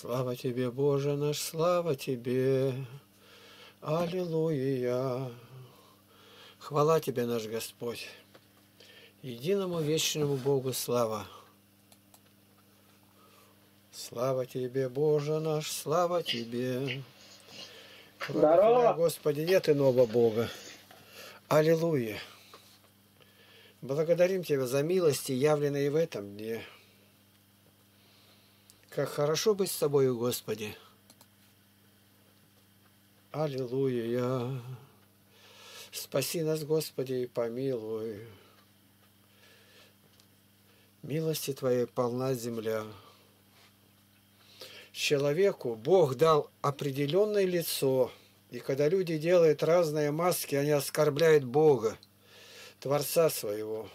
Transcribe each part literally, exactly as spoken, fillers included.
Слава Тебе, Боже наш, слава Тебе! Аллилуйя! Хвала Тебе, наш Господь! Единому вечному Богу слава! Слава Тебе, Боже наш, слава Тебе! Кроме Тебя, Господи, нет иного Бога. Аллилуйя! Благодарим Тебя за милости, явленные в этом дне. Как хорошо быть с Тобою, Господи! Аллилуйя! Спаси нас, Господи, и помилуй. Милости Твоей полна земля. Человеку Бог дал определенное лицо, и когда люди делают разные маски, они оскорбляют Бога, Творца своего.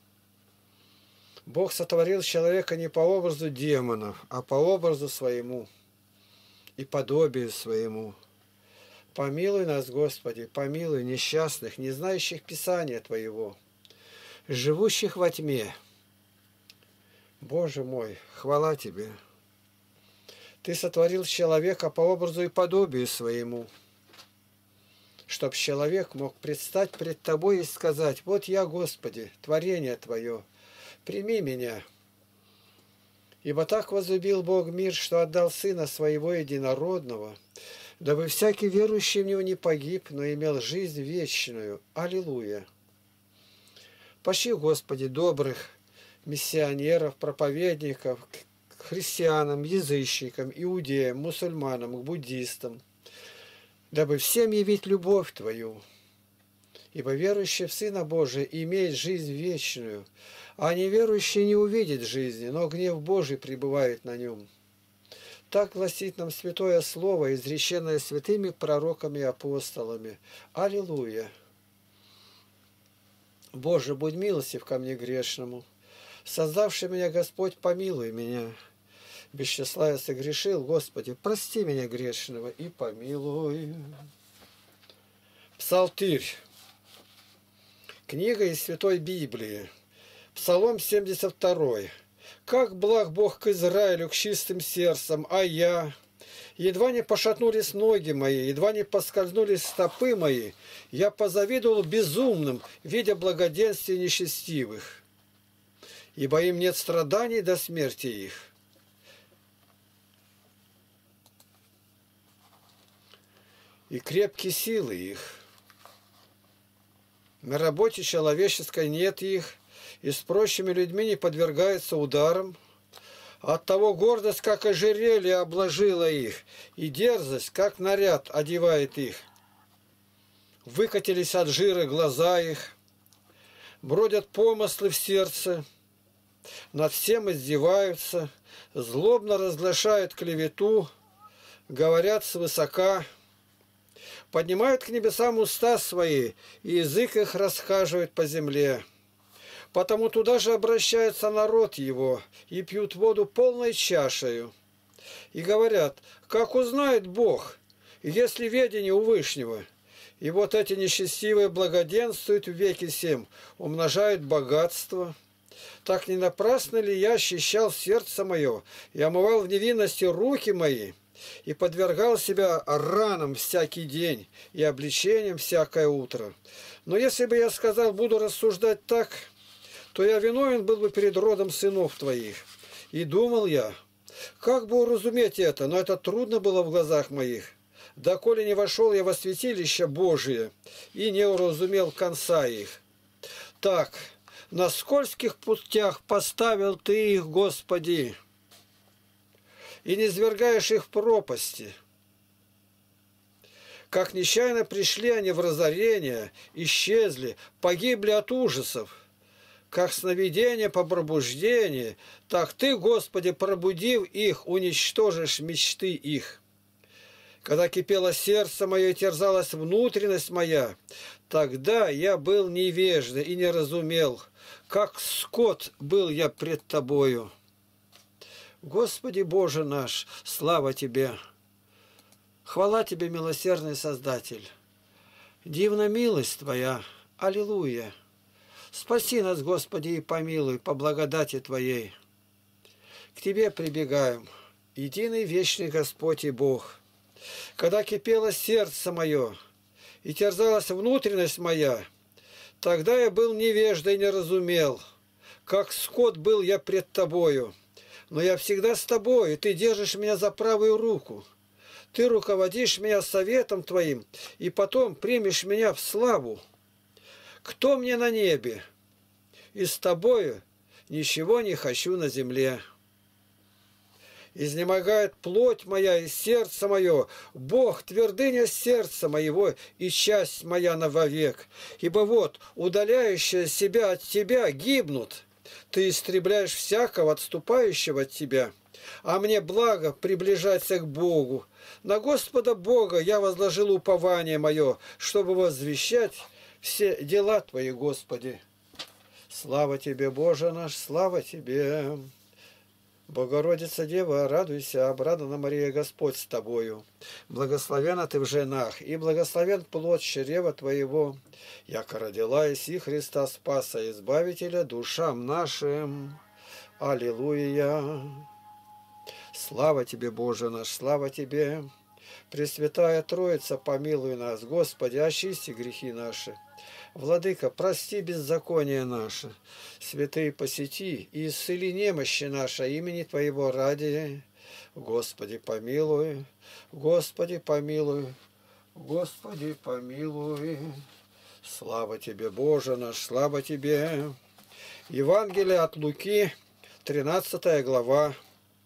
Бог сотворил человека не по образу демонов, а по образу своему и подобию своему. Помилуй нас, Господи, помилуй несчастных, не знающих Писания Твоего, живущих во тьме. Боже мой, хвала Тебе! Ты сотворил человека по образу и подобию своему, чтоб человек мог предстать пред Тобой и сказать: вот я, Господи, творение Твое, прими меня. Ибо так возлюбил Бог мир, что отдал Сына Своего Единородного, дабы всякий верующий в Него не погиб, но имел жизнь вечную. Аллилуйя! Пошли, Господи, добрых миссионеров, проповедников, к христианам, язычникам, иудеям, мусульманам, к буддистам, дабы всем явить любовь Твою. Ибо верующий в Сына Божия имеет жизнь вечную, а неверующий не увидит жизни, но гнев Божий пребывает на нем. Так гласит нам святое Слово, изреченное святыми пророками и апостолами. Аллилуйя! Боже, будь милостив ко мне грешному. Создавший меня Господь, помилуй меня. Без числа я согрешил, Господи, прости меня грешного и помилуй. Псалтырь. Книга из Святой Библии. Псалом семьдесят второй. «Как благ Бог к Израилю, к чистым сердцам, а я...» Едва не пошатнулись ноги мои, едва не поскользнулись стопы мои, я позавидовал безумным, видя благоденствие нечестивых. Ибо им нет страданий до смерти их. И крепкие силы их. На работе человеческой нет их, и с прочими людьми не подвергаются ударам. Оттого гордость, как ожерелье, обложила их, и дерзость, как наряд, одевает их. Выкатились от жира глаза их, бродят помыслы в сердце, над всем издеваются, злобно разглашают клевету, говорят свысока, поднимают к небесам уста свои, и язык их расхаживает по земле. Потому туда же обращается народ его, и пьют воду полной чашею. И говорят: как узнает Бог, если ведение у Вышнего? И вот эти нечестивые благоденствуют в веки сем, умножают богатство. Так не напрасно ли я ощущал сердце мое, и омывал в невинности руки мои, и подвергал себя ранам всякий день, и обличениям всякое утро? Но если бы я сказал, буду рассуждать так, то я виновен был бы перед родом сынов твоих. И думал я, как бы уразуметь это, но это трудно было в глазах моих, доколе не вошел я во святилище Божие и не уразумел конца их. Так, на скользких путях поставил ты их, Господи, и не свергаешь их в пропасти. Как нечаянно пришли они в разорение, исчезли, погибли от ужасов. Как сновидение по пробуждению, так Ты, Господи, пробудив их, уничтожишь мечты их. Когда кипело сердце мое и терзалась внутренность моя, тогда я был невежда и не разумел, как скот был я пред Тобою. Господи Боже наш, слава Тебе! Хвала Тебе, милосердный Создатель! Дивна милость Твоя! Аллилуйя! Спаси нас, Господи, и помилуй по благодати Твоей. К Тебе прибегаем, единый вечный Господь и Бог. Когда кипело сердце мое и терзалась внутренность моя, тогда я был невежда и не разумел, как скот был я пред тобою. Но я всегда с тобой, и ты держишь меня за правую руку. Ты руководишь меня советом твоим, и потом примешь меня в славу. Кто мне на небе? И с тобою ничего не хочу на земле. Изнемогает плоть моя и сердце мое, Бог, твердыня сердца моего и часть моя навовек. Ибо вот, удаляющие себя от тебя гибнут, ты истребляешь всякого отступающего от тебя. А мне благо приближаться к Богу. На Господа Бога я возложил упование мое, чтобы возвещать все дела Твои, Господи. Слава Тебе, Боже наш, слава Тебе! Богородица Дева, радуйся, обрадована Мария, Господь с тобою. Благословена ты в женах, и благословен плод чрева твоего. Яко родила иси Христа Спаса, Избавителя душам нашим. Аллилуйя! Слава тебе, Боже наш, слава тебе! Пресвятая Троица, помилуй нас, Господи, очисти грехи наши. Владыка, прости беззаконие наше. Святые, посети и исцели немощи наши имени Твоего ради. Господи, помилуй, Господи, помилуй, Господи, помилуй. Слава Тебе, Боже наш, слава Тебе. Евангелие от Луки, тринадцатая глава.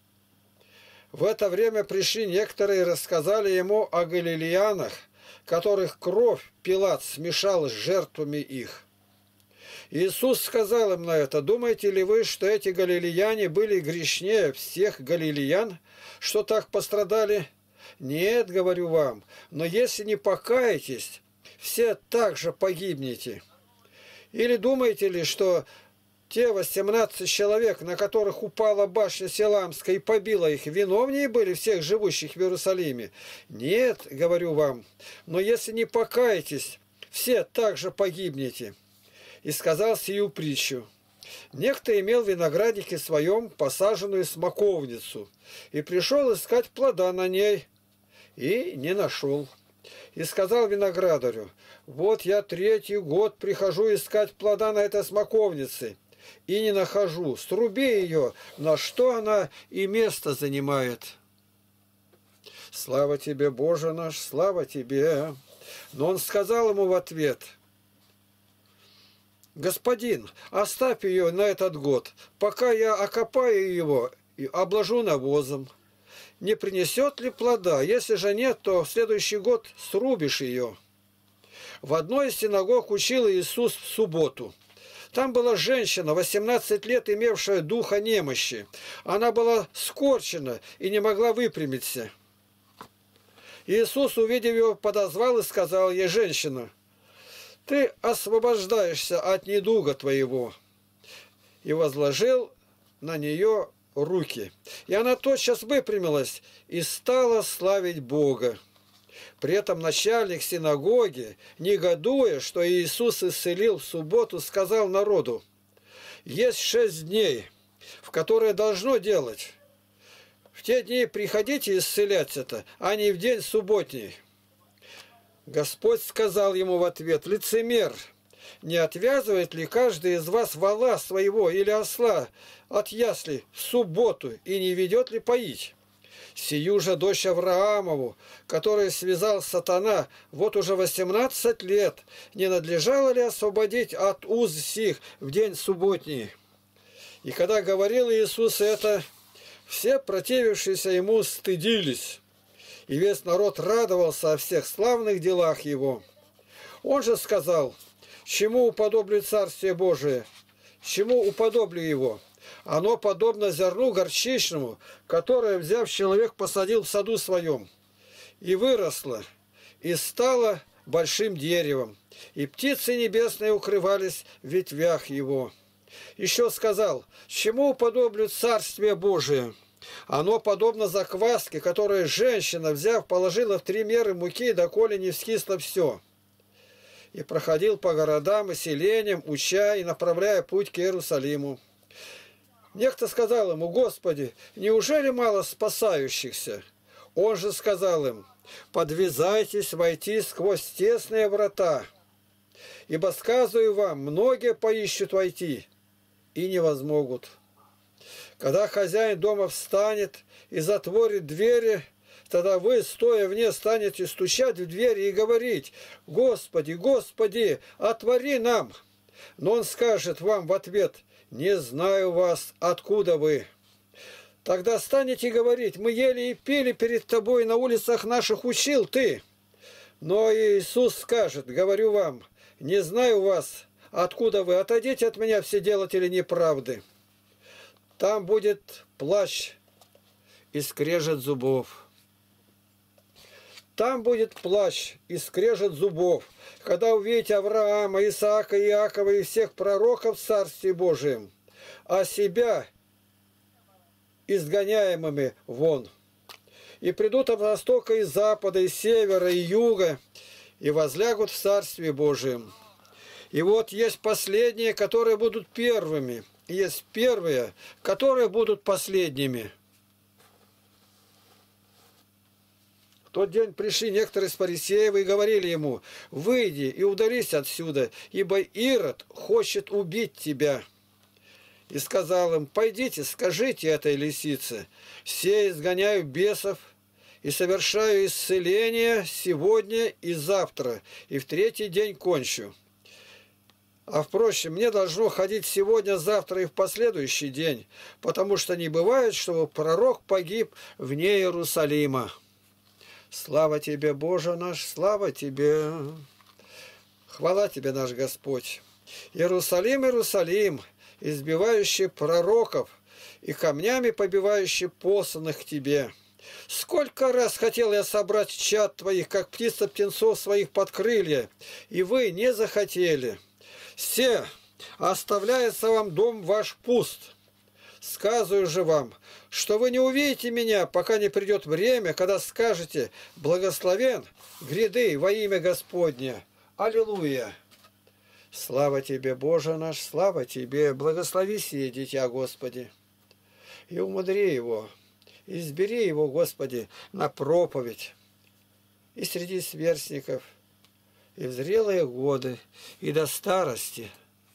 В это время пришли некоторые и рассказали ему о галилеянах, которых кровь Пилат смешал с жертвами их. Иисус сказал им на это: думаете ли вы, что эти галилеяне были грешнее всех галилеян, что так пострадали? Нет, говорю вам, но если не покаетесь, все также погибнете. Или думаете ли, что те восемнадцать человек, на которых упала башня Силамская и побила их, виновнее были всех живущих в Иерусалиме? Нет, говорю вам, но если не покаетесь, все также погибнете. И сказал сию притчу. Некто имел в винограднике своем посаженную смоковницу, и пришел искать плода на ней, и не нашел. И сказал виноградарю: вот я третий год прихожу искать плода на этой смоковнице, и не нахожу. Сруби ее, на что она и место занимает. Слава тебе, Боже наш, слава тебе. Но он сказал ему в ответ: господин, оставь ее на этот год, пока я окопаю его и обложу навозом. Не принесет ли плода? Если же нет, то в следующий год срубишь ее. В одной из синагог учил Иисус в субботу. Там была женщина, восемнадцать лет, имевшая духа немощи. Она была скорчена и не могла выпрямиться. Иисус, увидев ее, подозвал и сказал ей: женщина, ты освобождаешься от недуга твоего. И возложил на нее руки. И она тотчас выпрямилась и стала славить Бога. При этом начальник синагоги, негодуя, что Иисус исцелил в субботу, сказал народу: есть шесть дней, в которые должно делать. В те дни приходите исцелять это, а не в день субботний. Господь сказал ему в ответ: лицемер, не отвязывает ли каждый из вас вола своего или осла от ясли в субботу и не ведет ли поить? Сию же дочь Авраамову, которую связал сатана вот уже восемнадцать лет, не надлежало ли освободить от уз сих в день субботний? И когда говорил Иисус это, все противившиеся ему стыдились, и весь народ радовался о всех славных делах его. Он же сказал: чему уподоблю Царствие Божие, чему уподоблю его? Оно подобно зерну горчичному, которое, взяв человек, посадил в саду своем, и выросло, и стало большим деревом, и птицы небесные укрывались в ветвях его. Еще сказал: чему уподоблю Царствие Божие? Оно подобно закваске, которую женщина, взяв, положила в три меры муки, доколе не вскисло все. И проходил по городам и селениям, уча и направляя путь к Иерусалиму. Некто сказал ему: Господи, неужели мало спасающихся? Он же сказал им: подвязайтесь войти сквозь тесные врата, ибо, сказываю вам, многие поищут войти и не возмогут. Когда хозяин дома встанет и затворит двери, тогда вы, стоя вне, станете стучать в двери и говорить: Господи, Господи, отвори нам. Но он скажет вам в ответ: не знаю вас, откуда вы. Тогда станете говорить: мы ели и пили перед тобой, на улицах наших учил ты. Но Иисус скажет: говорю вам, не знаю вас, откуда вы, отойдите от меня, все делатели неправды. Там будет плач и скрежет зубов. Там будет плач и скрежет зубов, когда увидите Авраама, Исаака, Иакова и всех пророков в Царстве Божием, а себя изгоняемыми вон. И придут от востока и запада, и севера, и юга, и возлягут в Царстве Божием. И вот есть последние, которые будут первыми, и есть первые, которые будут последними. В тот день пришли некоторые из фарисеев и говорили ему: выйди и удались отсюда, ибо Ирод хочет убить тебя. И сказал им: пойдите, скажите этой лисице: все изгоняю бесов и совершаю исцеление сегодня и завтра, и в третий день кончу. А впрочем, мне должно ходить сегодня, завтра и в последующий день, потому что не бывает, чтобы пророк погиб вне Иерусалима. Слава Тебе, Боже наш, слава Тебе! Хвала Тебе, наш Господь! Иерусалим, Иерусалим, избивающий пророков и камнями побивающий посланных к Тебе! Сколько раз хотел я собрать чад Твоих, как птица птенцов своих под крылья, и вы не захотели. Все, оставляется вам дом ваш пуст. Сказываю же вам, что вы не увидите меня, пока не придет время, когда скажете: благословен гряды во имя Господне. Аллилуйя! Слава Тебе, Боже наш, слава Тебе! Благослови сие дитя, Господи, и умудри его, избери его, Господи, на проповедь и среди сверстников, и в зрелые годы, и до старости.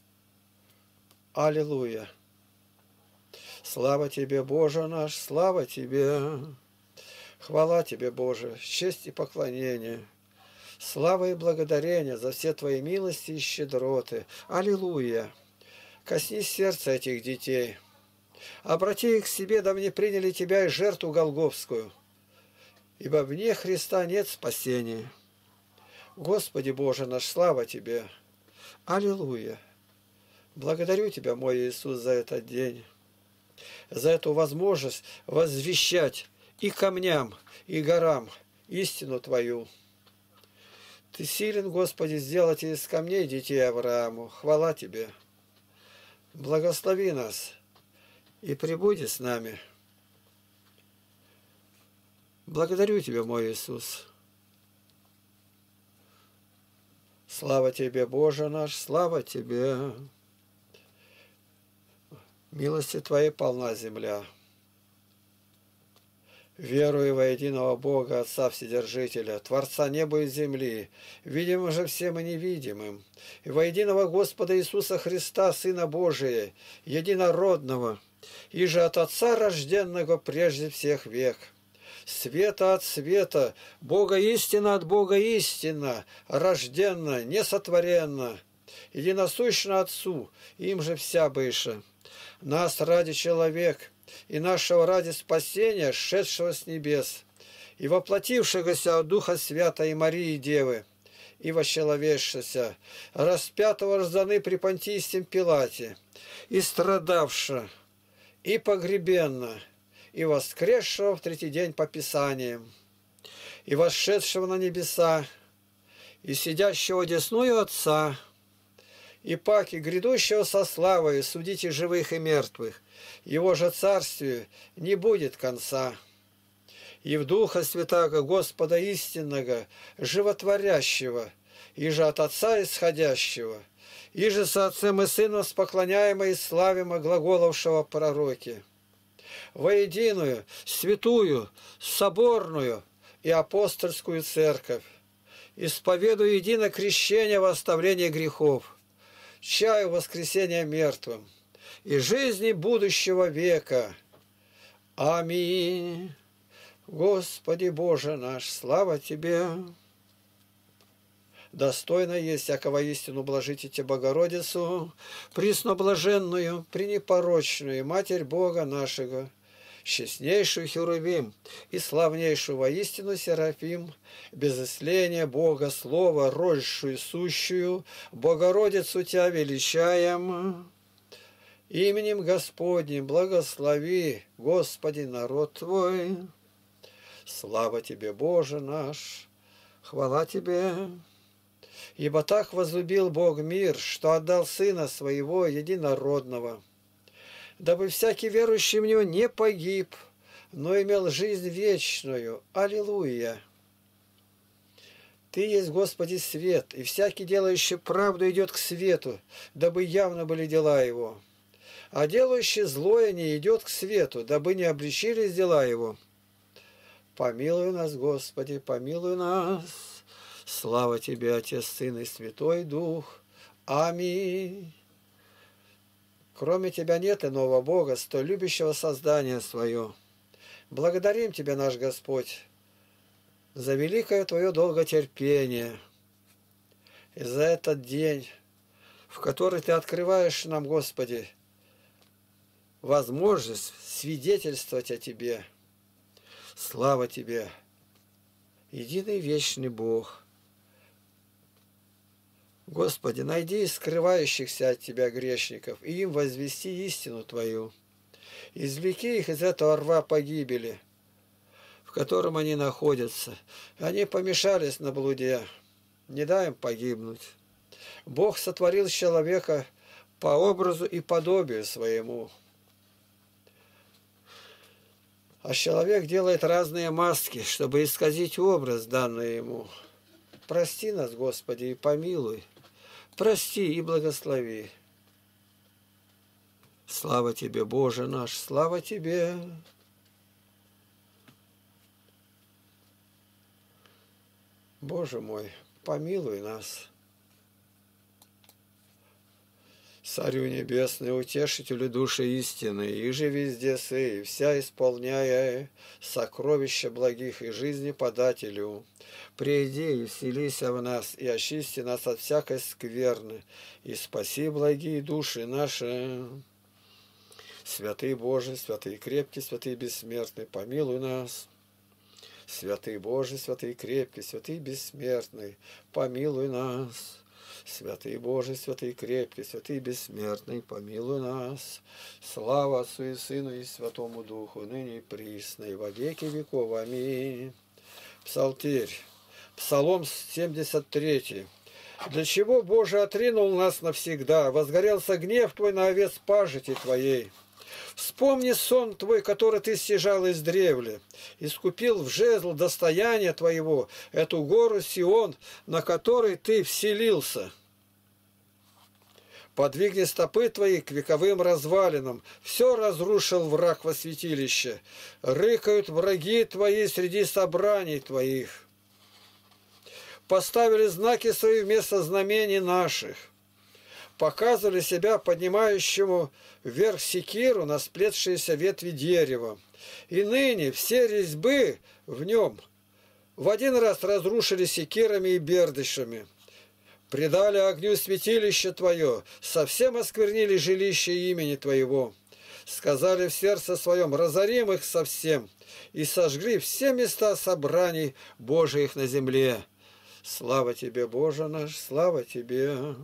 Аллилуйя! Слава Тебе, Боже наш, слава Тебе! Хвала Тебе, Боже, честь и поклонение, слава и благодарение за все Твои милости и щедроты. Аллилуйя! Коснись сердца этих детей, обрати их к себе, да мне приняли Тебя и жертву Голгофскую, ибо вне Христа нет спасения. Господи Боже наш, слава Тебе! Аллилуйя! Благодарю Тебя, мой Иисус, за этот день, за эту возможность возвещать и камням, и горам истину Твою. Ты силен, Господи, сделать из камней детей Аврааму. Хвала Тебе! Благослови нас и пребуди с нами. Благодарю Тебя, мой Иисус. Слава Тебе, Боже наш, слава Тебе! Милости Твоей полна земля. Верую во единого Бога, Отца Вседержителя, Творца неба и земли, видимым же всем и невидимым, и во единого Господа Иисуса Христа, Сына Божия, единородного, и же от Отца рожденного прежде всех век. Света от света, Бога истина от Бога истина, рожденно, несотворенно, единосущно Отцу, им же вся быша. Нас ради человек, и нашего ради спасения, шедшего с небес, и воплотившегося от Духа Святой и Марии Девы, и восчеловечшися, распятого рожданы при Понтийском Пилате, и страдавша, и погребенна, и воскресшего в третий день по Писаниям, и восшедшего на небеса, и сидящего одесную Отца, и паки грядущего со славой судите живых и мертвых, его же царствию не будет конца. И в Духа Святаго Господа истинного, животворящего, и же от Отца исходящего, Иже со Отцем и Сыном споклоняемо и славимо глаголовшего пророки. Воединую, святую, соборную и апостольскую церковь, исповедую едино крещение во оставление грехов, чаю воскресения мертвым и жизни будущего века. Аминь. Господи Боже наш, слава Тебе! Достойно есть всякого истину блажите Богородицу, пресноблаженную, пренепорочную, Матерь Бога нашего, честнейшую Херувим и славнейшую воистину Серафим, без исления Бога Слова, рожшую сущую, Богородицу Тебя величаем. Именем Господним благослови, Господи, народ Твой. Слава Тебе, Боже наш, хвала Тебе. Ибо так возлюбил Бог мир, что отдал Сына Своего Единородного, дабы всякий верующий в Него не погиб, но имел жизнь вечную. Аллилуйя! Ты есть, Господи, свет, и всякий, делающий правду, идет к свету, дабы явно были дела Его. А делающий злое не идет к свету, дабы не обличились дела Его. Помилуй нас, Господи, помилуй нас. Слава Тебе, Отец, Сын и Святой Дух. Аминь. Кроме Тебя нет иного Бога, столь любящего создания свое. Благодарим Тебя, наш Господь, за великое Твое долготерпение и за этот день, в который Ты открываешь нам, Господи, возможность свидетельствовать о Тебе. Слава Тебе, единый вечный Бог. Господи, найди скрывающихся от Тебя грешников, и им возвести истину Твою. Извлеки их из этого рва погибели, в котором они находятся. Они помешались на блуде, не дай им погибнуть. Бог сотворил человека по образу и подобию своему. А человек делает разные маски, чтобы исказить образ, данный ему. Прости нас, Господи, и помилуй. Прости и благослови. Слава Тебе, Боже наш, слава Тебе. Боже мой, помилуй нас. Царю небесный, утешителю души истины, и же везде сей, вся исполняя сокровища благих и жизни подателю. Приди и вселися в нас, и очисти нас от всякой скверны, и спаси благие души наши. Святый Божий, святый крепкий, святый бессмертный, помилуй нас. Святый Божий, святый крепкий, святый бессмертный, помилуй нас. Святый Божий, святый крепкий, святый бессмертный, помилуй нас. Слава Отцу и Сыну и Святому Духу, ныне и присно, и во веки веков. Аминь. Псалтирь. Псалом семьдесят три. Для чего, Боже, отринул нас навсегда? Возгорелся гнев Твой на овец пажити Твоей. Вспомни сон Твой, который Ты стяжал издревле, искупил в жезл достояния Твоего, эту гору Сион, на которой Ты вселился. Подвигни стопы Твои к вековым развалинам, все разрушил враг во святилище, рыкают враги Твои среди собраний Твоих. Поставили знаки Свои вместо знамений наших, показывали себя поднимающему вверх секиру на сплетшиеся ветви дерева. И ныне все резьбы в нем в один раз разрушили секирами и бердышами. Предали огню святилище Твое, совсем осквернили жилище имени Твоего. Сказали в сердце своем, разорим их совсем, и сожгли все места собраний Божиих на земле. Слава Тебе, Боже наш, слава Тебе!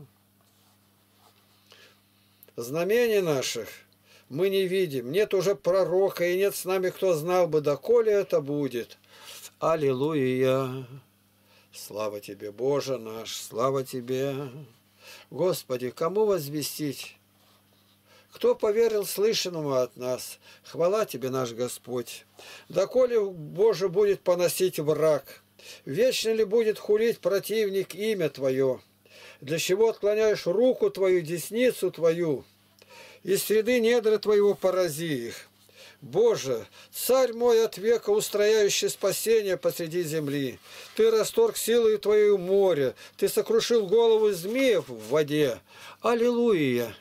Знамений наших мы не видим, нет уже пророка, и нет с нами, кто знал бы, доколе это будет. Аллилуйя! Слава Тебе, Боже наш, слава Тебе! Господи, кому возвестить? Кто поверил слышанному от нас? Хвала Тебе, наш Господь! Доколе, Боже, будет поносить враг? Вечно ли будет хулить противник имя Твое? Для чего отклоняешь руку твою, десницу твою? Из среды недра твоего порази их. Боже, царь мой от века, устрояющий спасение посреди земли, ты расторг силою твою море, ты сокрушил голову змеев в воде. Аллилуйя!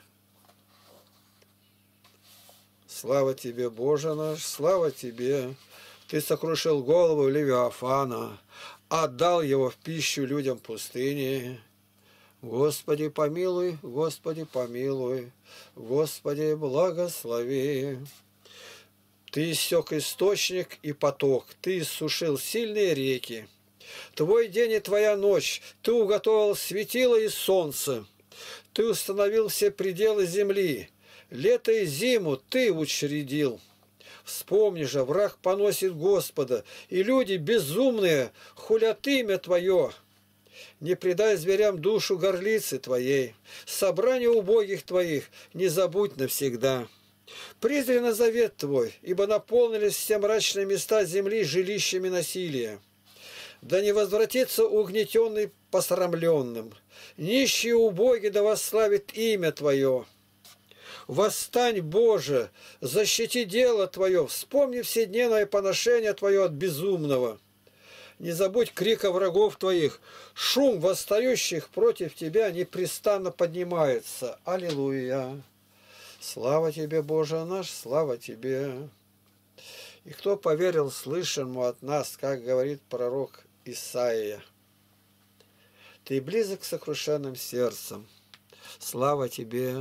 Слава тебе, Боже наш, слава тебе! Ты сокрушил голову Левиафана, отдал его в пищу людям пустыни. Господи, помилуй, Господи, помилуй, Господи, благослови. Ты иссек источник и поток, ты иссушил сильные реки. Твой день и твоя ночь, ты уготовил светило и солнце. Ты установил все пределы земли, лето и зиму ты учредил. Вспомни же, враг поносит Господа, и люди безумные хулят имя Твое. Не предай зверям душу горлицы Твоей, собрание убогих Твоих не забудь навсегда. Презрен завет Твой, ибо наполнились все мрачные места земли жилищами насилия. Да не возвратится угнетенный посрамленным, нищий и убогий да восславит имя Твое. Восстань, Боже, защити дело Твое, вспомни вседневное поношение Твое от безумного. Не забудь крика врагов Твоих, шум восстающих против Тебя непрестанно поднимается. Аллилуйя! Слава Тебе, Боже наш, слава Тебе! И кто поверил слышанному от нас, как говорит пророк Исаия? Ты близок к сокрушенным сердцам. Слава Тебе!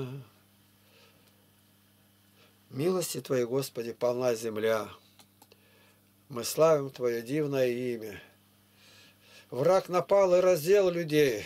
Милости Твоей, Господи, полна земля. Мы славим Твое дивное имя. Враг напал и раздел людей,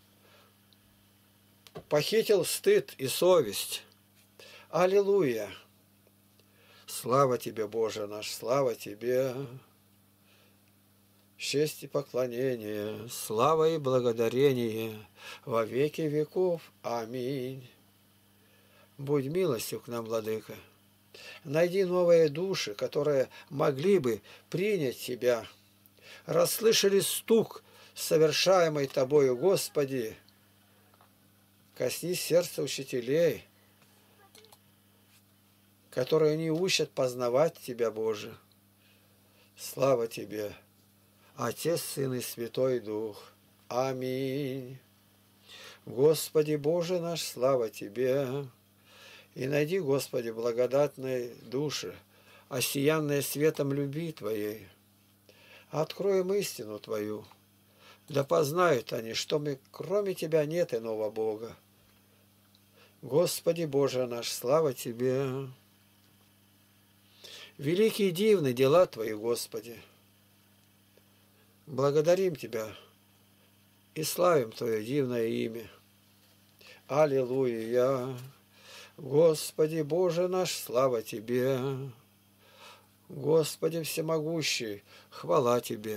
похитил стыд и совесть. Аллилуйя! Слава Тебе, Боже наш, слава Тебе! Честь и поклонение, слава и благодарение во веки веков. Аминь. Будь милостив к нам, Владыка. Найди новые души, которые могли бы принять Тебя. Расслышали стук, совершаемый Тобою, Господи. Коснись сердца учителей, которые не учат познавать Тебя, Боже. Слава Тебе, Отец, Сын и Святой Дух. Аминь. Господи Боже наш, слава Тебе. И найди, Господи, благодатные души, осиянные светом любви Твоей. Откроем истину Твою, да познают они, что мы, кроме Тебя, нет иного Бога. Господи Боже наш, слава Тебе! Великие и дивны дела Твои, Господи! Благодарим Тебя и славим Твое дивное имя. Аллилуйя! Господи Боже наш, слава Тебе! Господи всемогущий, хвала Тебе!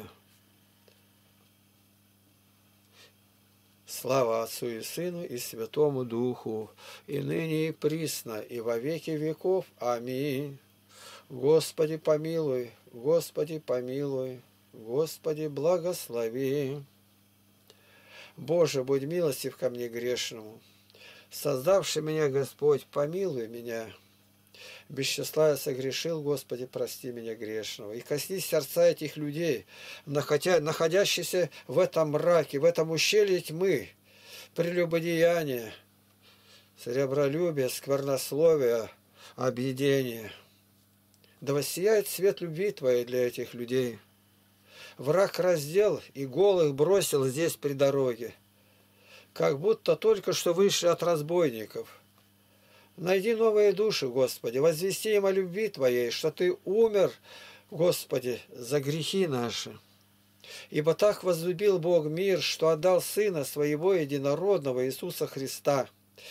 Слава Отцу и Сыну и Святому Духу, и ныне и присно, и во веки веков. Аминь. Господи помилуй, Господи помилуй, Господи благослови. Боже, будь милостив ко мне грешному. Создавший меня Господь, помилуй меня. Без числа я согрешил, Господи, прости меня грешного. И коснись сердца этих людей, находящихся в этом мраке, в этом ущелье тьмы, прелюбодеяния, сребролюбия, сквернословия, объедения. Да воссияет свет любви Твоей для этих людей. Враг раздел и голых бросил здесь при дороге, как будто только что вышли от разбойников. Найди новые души, Господи, возвести им о любви Твоей, что Ты умер, Господи, за грехи наши. Ибо так возлюбил Бог мир, что отдал Сына Своего Единородного Иисуса Христа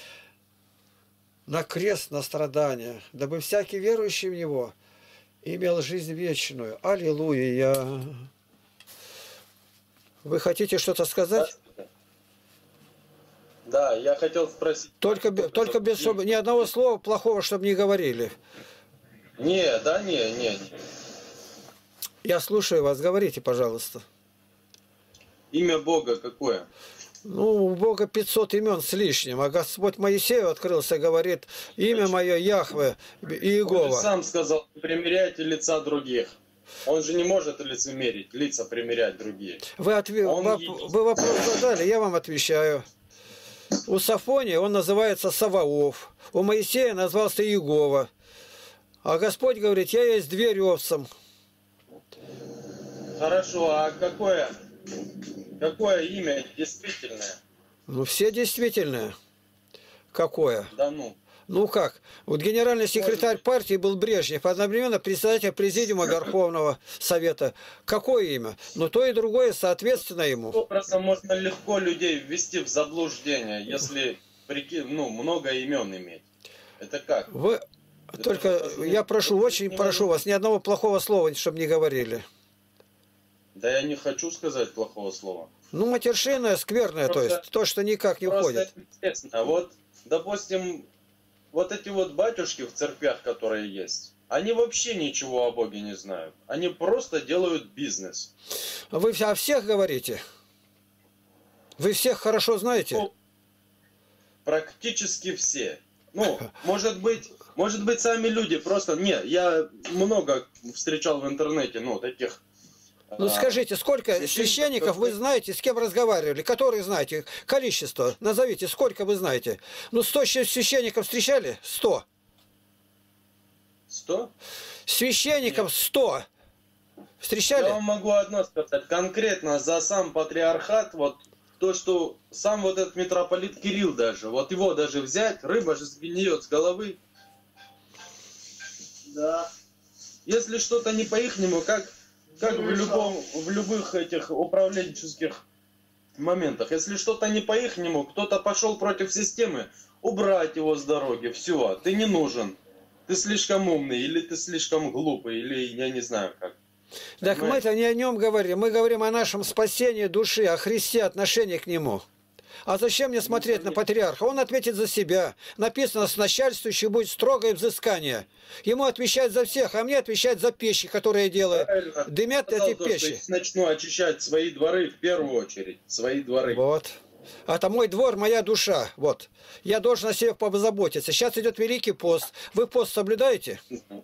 на крест, на страдания, дабы всякий верующий в Него имел жизнь вечную. Аллилуйя! Вы хотите что-то сказать? Да, я хотел спросить... Только, только без чтобы, ни одного слова плохого, чтобы не говорили. Не, да, не, не. Я слушаю вас, говорите, пожалуйста. Имя Бога какое? Ну, у Бога пятьсот имен с лишним, а Господь Моисею открылся, говорит, имя мое Яхве и Он же Иегова. сам сказал, не примеряйте лица других. Он же не может лицемерить, лица примерять другие. Вы, отве... Он воп- есть. Вы вопрос задали, я вам отвечаю. У Сафония он называется Саваоф, у Моисея назвался Иегова. А Господь говорит, я есть дверь овцам. Хорошо, а какое, какое имя действительное? Ну, все действительно. Какое? Да ну. Ну как? Вот генеральный секретарь партии был Брежнев, одновременно председатель президиума Верховного Совета. Какое имя? Ну то и другое соответственно ему. Образом можно легко людей ввести в заблуждение, если прикинь, ну, много имен иметь. Это как? Вы Это только, же- я прошу, это очень не прошу вас, ни одного плохого слова, чтобы не говорили. Да я не хочу сказать плохого слова. Ну, матершинное, скверное, то Просто- есть, то, что никак не Просто входит. интересно. Вот, допустим, вот эти вот батюшки в церквях, которые есть, они вообще ничего о Боге не знают. Они просто делают бизнес. Вы о всех говорите? Вы всех хорошо знаете? Ну, практически все. Ну, может быть, может быть, сами люди просто... Не, я много встречал в интернете, ну, таких... Ну а, скажите, сколько священников, священников вы знаете, с кем разговаривали, которые знаете? Количество, назовите, сколько вы знаете? Ну сто священников встречали? Сто. Сто? Священников сто. Я Встречали? вам могу одно сказать. Конкретно за сам патриархат, вот то, что сам вот этот митрополит Кирилл даже, вот его даже взять, рыба же сгниет с головы. Да. Если что-то не по-ихнему, как, как в, любом, в любых этих управленческих моментах, если что-то не по-ихнему, кто-то пошел против системы, убрать его с дороги, все, ты не нужен. Ты слишком умный, или ты слишком глупый, или я не знаю как. Так Понимаете? мы-то не о нем говорим. Мы говорим о нашем спасении души, о Христе, отношении к Нему. А зачем мне смотреть на патриарха? Он ответит за себя. Написано, с начальствующим будет строгое взыскание. Ему отвечать за всех, а мне отвечать за печи, которые делают. Правильно. Дымят Сказал эти то, что печи. если начну очищать свои дворы в первую очередь. Свои дворы. Вот. Это мой двор, моя душа. Вот. Я должен о себе позаботиться. Сейчас идет Великий пост. Вы пост соблюдаете?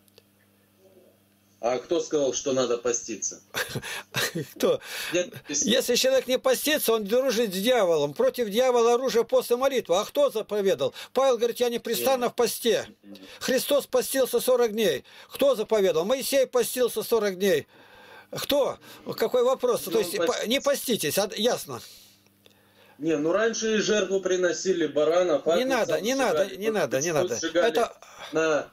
А кто сказал, что надо поститься? Кто? Нет, написано. Если человек не постится, он дружит с дьяволом. Против дьявола оружие пост и молитва. А кто заповедал? Павел говорит, я непрестанно в посте. Христос постился сорок дней. Кто заповедал? Моисей постился сорок дней. Кто? Какой вопрос? Ну, То есть пост- не поститесь, а- ясно. Не, ну раньше и жертву приносили баранов. Не агнцев надо, не сжигали, надо, не надо, не надо. сжигали Это на...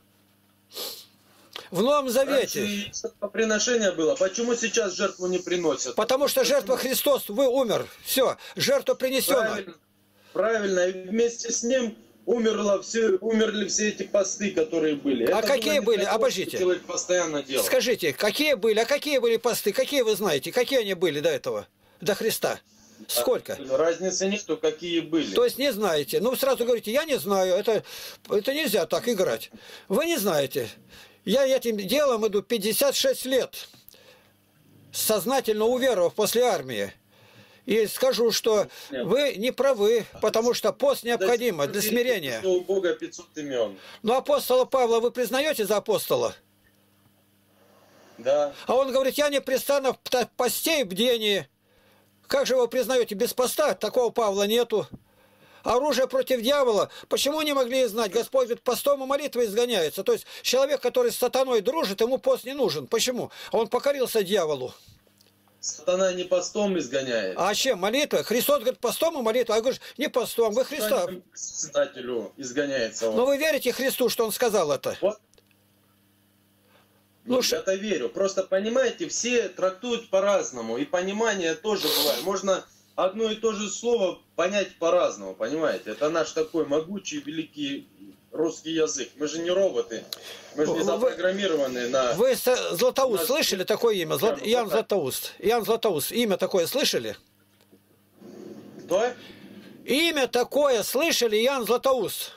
в Новом Раньше Завете. и жертвоприношение было. Почему сейчас жертву не приносят? Потому что жертва Христос, вы умер. Все, жертва принесена. Правильно, правильно. И вместе с ним умерло все, умерли все эти посты, которые были. А Это какие было не были? для того, Обождите. что человек постоянно делал. Скажите, какие были, а какие были посты, какие вы знаете, какие они были до этого, до Христа? Сколько? Разницы нету, какие были. То есть не знаете. Ну, сразу говорите, я не знаю, это, это нельзя так играть. Вы не знаете. Я этим делом иду пятьдесят шесть лет, сознательно уверовав после армии. И скажу, что вы не правы, потому что пост необходимо для смирения. Что у Бога пятьсот имен. Но апостола Павла вы признаете за апостола? Да. А он говорит, я непрестанно в посте и бдении. Как же вы признаете без поста? Такого Павла нету. Оружие против дьявола. Почему не могли знать? Господь говорит, постом и молитвой изгоняется. То есть человек, который с сатаной дружит, ему пост не нужен. Почему? Он покорился дьяволу. Сатана не постом изгоняет. А чем? Молитва? Христос говорит, постом и молитва. А говорит, не постом, вы Христа. К Создателю изгоняется он. Но вы верите Христу, что он сказал это? Вот. Ну, Ну, ш- я-то верю. Просто, понимаете, все трактуют по-разному. И понимание тоже бывает. Можно одно и то же слово понять по-разному, понимаете? Это наш такой могучий, великий русский язык. Мы же не роботы. Мы же не Вы- запрограммированы на... Вы с- Златоуст Нас- слышали такое имя? Зла- Прямо Иоанн вот так. Златоуст. Иоанн Златоуст. Имя такое слышали? Кто? Имя такое слышали, Иоанн Златоуст.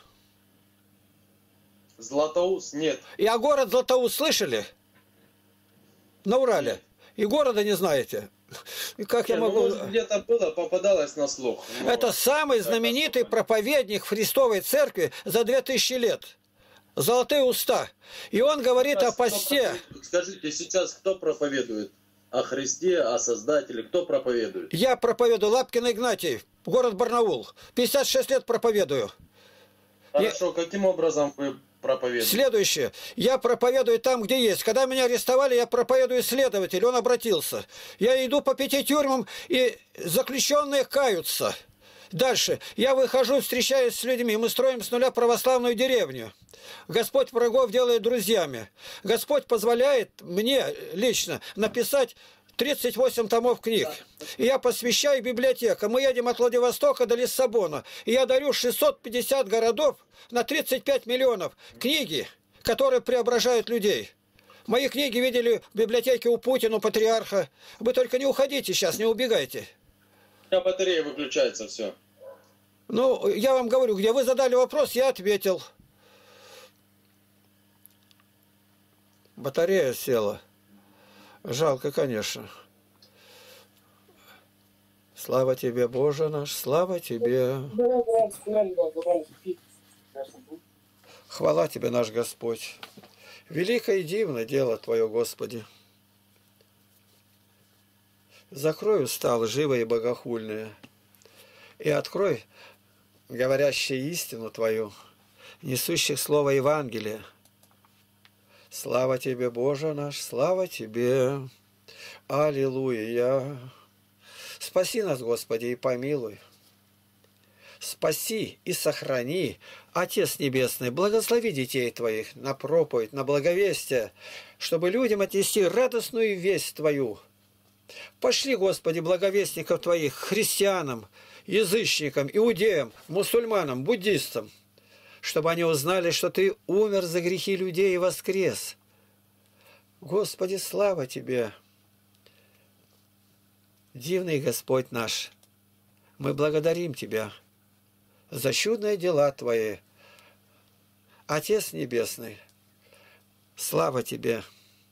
Златоуст? Нет. И а город Златоуст слышали? На Урале. И города не знаете. И как Не, я ну, могу... может, где-то было, попадалось на слух. но Это самый это знаменитый особо. проповедник в Христовой Церкви за две тысячи лет. Золотые уста. И он говорит о Сейчас кто посте. проповедует? Скажите, сейчас кто проповедует? О Христе, о Создателе, кто проповедует? Я проповедую Лапкин Игнатий, город Барнаул. пятьдесят шесть лет проповедую. Хорошо, каким образом вы проповедуете? Следующее. Я проповедую там, где есть. Когда меня арестовали, я проповедую следователь. Он обратился. Я иду по пяти тюрьмам, и заключенные каются. Дальше. Я выхожу, встречаюсь с людьми. Мы строим с нуля православную деревню. Господь врагов делает друзьями. Господь позволяет мне лично написать тридцать восемь томов книг. И я посвящаю библиотекам. Мы едем от Владивостока до Лиссабона. И я дарю шестьсот пятьдесят городов на тридцать пять миллионов. Книги, которые преображают людей. Мои книги видели в библиотеке у Путина, у патриарха. Вы только не уходите сейчас, не убегайте. У меня батарея выключается, все. Ну, я вам говорю, где вы задали вопрос, я ответил. Батарея села. Жалко, конечно. Слава тебе, Боже наш, слава тебе. Хвала тебе, наш Господь. Великое и дивное дело Твое, Господи. Закрой уста лживые и богохульные, и открой говорящие истину Твою, несущих слово Евангелия. Слава Тебе, Боже наш, слава Тебе. Аллилуйя. Спаси нас, Господи, и помилуй. Спаси и сохрани, Отец Небесный, благослови детей Твоих на проповедь, на благовестие, чтобы людям отнести радостную весть Твою. Пошли, Господи, благовестников Твоих христианам, язычникам, иудеям, мусульманам, буддистам, чтобы они узнали, что Ты умер за грехи людей и воскрес. Господи, слава Тебе! Дивный Господь наш, мы благодарим Тебя за чудные дела Твои. Отец Небесный, слава Тебе!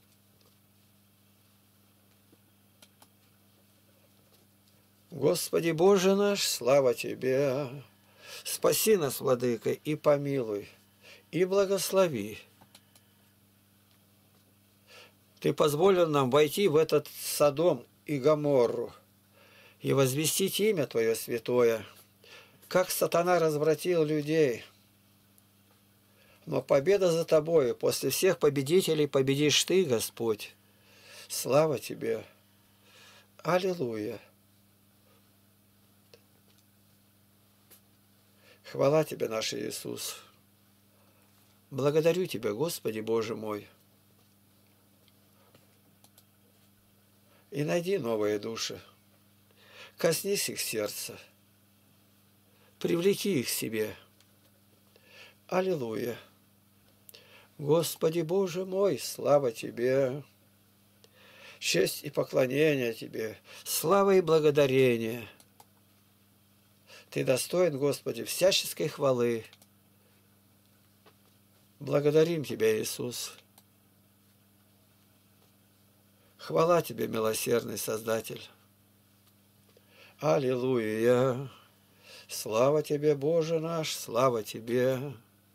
Господи Боже наш, слава Тебе! Спаси нас, Владыка, и помилуй, и благослови. Ты позволил нам войти в этот Содом и Гоморру и возвестить имя Твое святое, как сатана развратил людей. Но победа за Тобою, после всех победителей победишь Ты, Господь. Слава Тебе! Аллилуйя! Хвала Тебе, наш Иисус! Благодарю Тебя, Господи Боже мой! И найди новые души, коснись их сердца, привлеки их к себе. Аллилуйя! Господи Боже мой, слава Тебе! Честь и поклонение Тебе, слава и благодарение. Ты достоин, Господи, всяческой хвалы. Благодарим Тебя, Иисус. Хвала Тебе, милосердный Создатель. Аллилуйя! Слава Тебе, Боже наш, слава Тебе!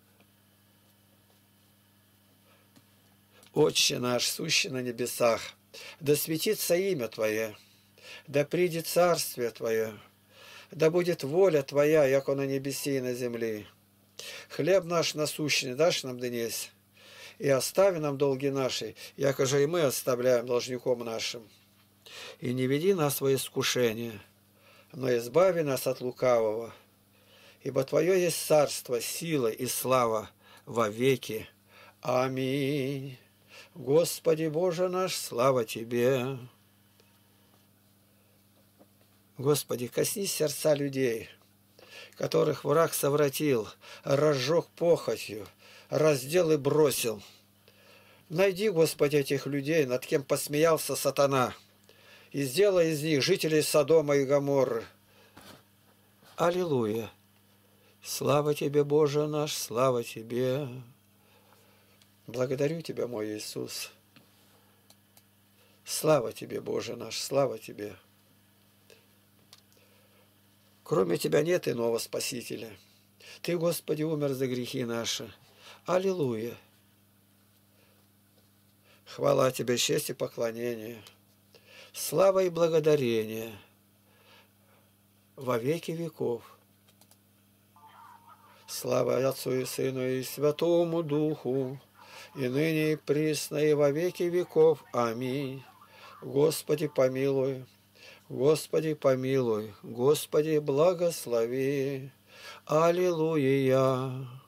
Отче наш, сущий на небесах, да светится имя Твое, да придет царствие Твое, да будет воля Твоя, яко на небеси и на земли. Хлеб наш насущный дашь нам днесь, и остави нам долги наши, яко же и мы оставляем должником нашим. И не веди нас во искушение, но избави нас от лукавого. Ибо Твое есть царство, сила и слава во веки. Аминь. Господи Боже наш, слава Тебе! Господи, коснись сердца людей, которых враг совратил, разжег похотью, раздел и бросил. Найди, Господи, этих людей, над кем посмеялся сатана, и сделай из них жителей Содома и Гоморры. Аллилуйя! Слава Тебе, Боже наш, слава Тебе! Благодарю Тебя, мой Иисус. Слава Тебе, Боже наш, слава Тебе. Кроме Тебя нет иного Спасителя. Ты, Господи, умер за грехи наши. Аллилуйя. Хвала Тебе, честь и поклонение. Слава и благодарение во веки веков. Слава Отцу и Сыну и Святому Духу, и ныне и присно и во веки веков. Аминь. Господи, помилуй, Господи, помилуй, Господи, благослови. Аллилуйя.